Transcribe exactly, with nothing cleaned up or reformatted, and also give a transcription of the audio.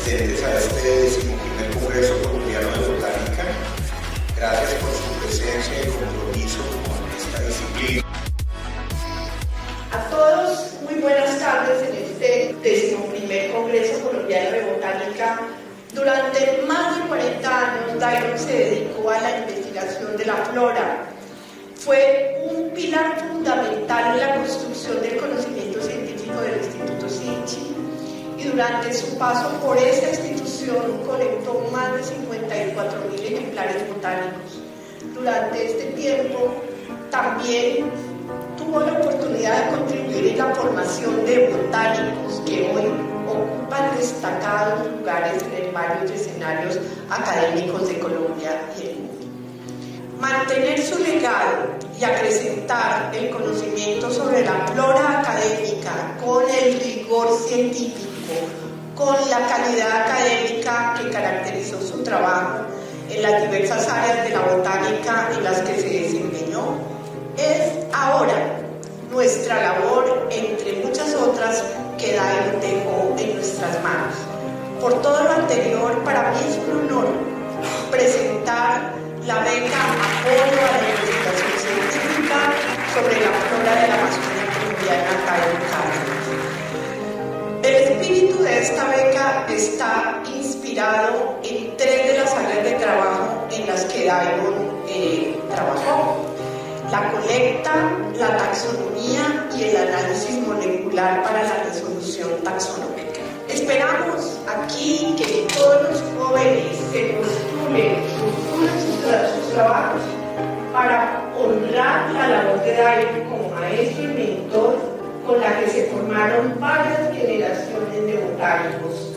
asistentes a este decimoprimer Congreso Colombiano de Botánica. Gracias por su presencia y compromiso con esta disciplina. A todos, muy buenas tardes en este decimoprimer Congreso Colombiano de Botánica. Durante más de cuarenta años, Dairon se dedicó a la investigación de la flora. Fue un pilar fundamental en la construcción del conocimiento científico del Instituto Sinchi y durante su paso por esa institución colectó más de cincuenta y cuatro mil ejemplares botánicos. Durante este tiempo también tuvo la oportunidad de contribuir en la formación de botánicos que hoy ocupan destacados lugares en varios escenarios académicos de Colombia y el mundo. Mantener su legado y acrecentar el conocimiento sobre la flora académica con el rigor científico, con la calidad académica que caracterizó su trabajo en las diversas áreas de la botánica en las que se desempeñó, es ahora nuestra labor, entre muchas otras, que Dairon dejó en nuestras manos. Por todo lo anterior, para mí es un honor presentar la beca Apoyo a la Investigación Científica sobre la flora de la Amazonía colombiana Dairon Cárdenas. El espíritu de esta beca está inspirado en tres de las áreas de trabajo en las que Dairon eh, trabajó: la colecta, la taxonomía y el análisis molecular para la resolución taxonómica. Esperamos aquí que todos los jóvenes se postulen, postulen sus, sus trabajos para honrar la labor de Dairon como maestro y mentor con la que se formaron varias generaciones de botánicos.